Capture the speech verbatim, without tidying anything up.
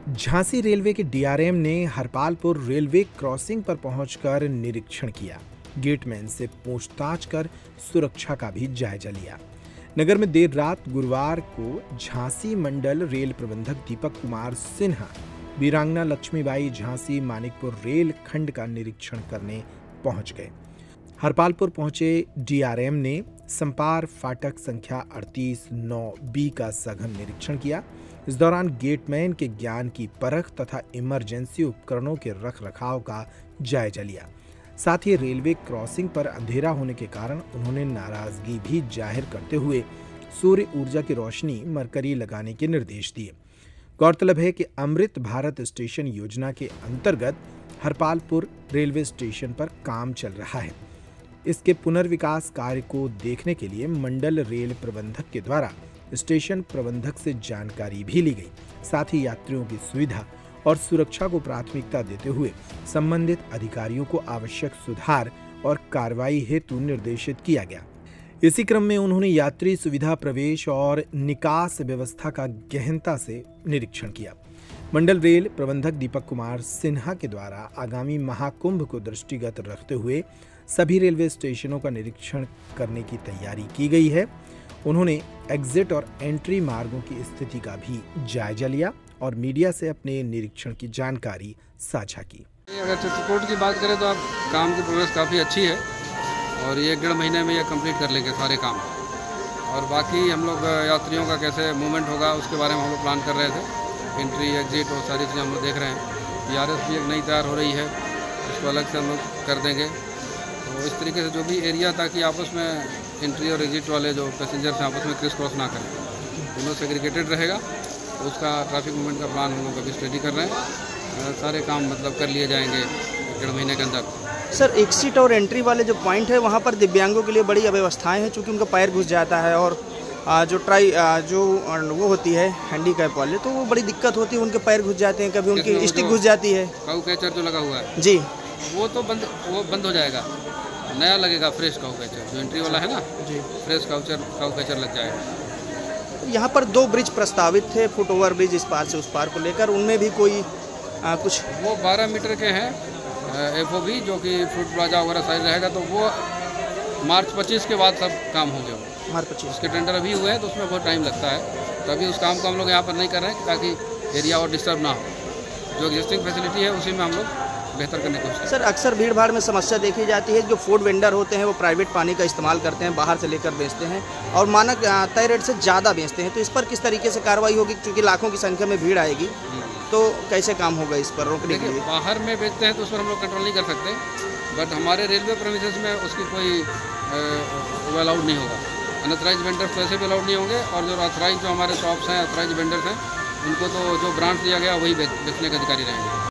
Jhansi railway के DRM ने Harpalpur railway crossing पर पहुंचकर निरीक्षण किया। गेटमैन से पूछताछ कर सुरक्षा का भी जायजा लिया। नगर में देर रात गुरुवार को झांसी मंडल रेल प्रबंधक दीपक कुमार सिन्हा वीरांगना लक्ष्मीबाई झांसी मानिकपुर रेल खंड का निरीक्षण करने पहुंच गए। हरपालपुर पहुंचे डीआरएम ने संपार फाटक संख्या अड़तीस नौ बी का सघन निरीक्षण किया। इस दौरान गेटमैन के ज्ञान की परख तथा इमरजेंसी उपकरणों के रख रखाव का जायजा लिया। साथ ही रेलवे क्रॉसिंग पर अंधेरा होने के कारण उन्होंने नाराजगी भी जाहिर करते हुए सूर्य ऊर्जा की रोशनी मरकरी लगाने के निर्देश दिए। गौरतलब है कि अमृत भारत स्टेशन योजना के अंतर्गत हरपालपुर रेलवे स्टेशन पर काम चल रहा है। इसके पुनर्विकास कार्य को देखने के लिए मंडल रेल प्रबंधक के द्वारा स्टेशन प्रबंधक से जानकारी भी ली गई। साथ ही यात्रियों की सुविधा और सुरक्षा को प्राथमिकता देते हुए संबंधित अधिकारियों को आवश्यक सुधार और कार्रवाई हेतु निर्देशित किया गया। इसी क्रम में उन्होंने यात्री सुविधा प्रवेश और निकास व्यवस्था का गहनता से निरीक्षण किया। मंडल रेल प्रबंधक दीपक कुमार सिन्हा के द्वारा आगामी महाकुंभ को दृष्टिगत रखते हुए सभी रेलवे स्टेशनों का निरीक्षण करने की तैयारी की गई है। उन्होंने एग्जिट और एंट्री मार्गों की स्थिति का भी जायजा लिया और मीडिया से अपने निरीक्षण की जानकारी साझा की। अगर चित्रकूट की बात करें तो अब काम की प्रोग्रेस काफ़ी अच्छी है और ये एक डेढ़ महीने में ये कंप्लीट कर लेंगे सारे काम। और बाकी हम लोग यात्रियों का कैसे मूवमेंट होगा उसके बारे में हम लोग प्लान कर रहे थे। एंट्री एग्जिट और सारी चीज़ें हम लोग देख रहे हैं। पी आर एस भी एक नई तैयार हो रही है, उसको अलग से हम लोग कर देंगे। तो इस तरीके से जो भी एरिया ताकि आपस में एंट्री और एग्जिट वाले जो पैसेंजर्स हैं आपस में क्रिस क्रॉस ना करें, दोनों सेग्रीगेटेड रहेगा। तो उसका ट्रैफिक मूवमेंट का प्लान हम लोग अभी स्टडी कर रहे हैं। सारे काम मतलब कर लिए जाएंगे डेढ़ महीने के अंदर। सर, एग्जिट और एंट्री वाले जो पॉइंट है वहाँ पर दिव्यांगों के लिए बड़ी अव्यवस्थाएं हैं, चूँकि उनका पैर घुस जाता है और जो ट्राई जो वो होती है हैंडीकैप वाले, तो वो बड़ी दिक्कत होती है, उनके पैर घुस जाते हैं, कभी उनकी स्टिक घुस जाती है। काऊ कैचर जो लगा हुआ है जी, वो तो बंद वो बंद हो जाएगा, नया लगेगा फ्रेश काऊ कैचर। जो एंट्री वाला है ना जी, फ्रेश काउचर काऊ कैचर लग जाएगा। यहाँ पर दो ब्रिज प्रस्तावित थे, फुट ओवर ब्रिज इस पार से उस पार को लेकर, उनमें भी कोई आ, कुछ वो बारह मीटर के हैं एफ ओ बी, जो कि फुट प्लाजा वगैरह साइज रहेगा। तो वो मार्च पच्चीस के बाद सब काम होंगे। वो मार्च पच्चीस उसके टेंडर अभी हुए हैं तो उसमें बहुत टाइम लगता है। तो अभी उस काम को हम लोग यहाँ पर नहीं कर रहे हैं ताकि एरिया और डिस्टर्ब ना हो। जो एग्जिस्टिंग फैसिलिटी है उसी में हम लोग बेहतर करने की कोशिश। सर, अक्सर भीड़ भाड़ में समस्या देखी जाती है, जो फूड वेंडर होते हैं वो प्राइवेट पानी का इस्तेमाल करते हैं, बाहर से लेकर बेचते हैं और मानक तय रेट से ज़्यादा बेचते हैं। तो इस पर किस तरीके से कार्रवाई होगी, क्योंकि लाखों की संख्या में भीड़ आएगी, तो कैसे काम होगा इस पर रोकने के लिए? बाहर में बेचते हैं तो उस पर हम लोग कंट्रोल नहीं कर सकते, बट हमारे रेलवे प्रेमिसेस में उसकी कोई अलाउड नहीं होगा। अनऑथराइज वेंडर्स वैसे भी अलाउड नहीं होंगे और जो ऑथराइज जो हमारे शॉप्स हैं, ऑथराइज वेंडर्स हैं, उनको तो जो ब्रांड दिया गया वही बेचने के अधिकारी रहेंगे।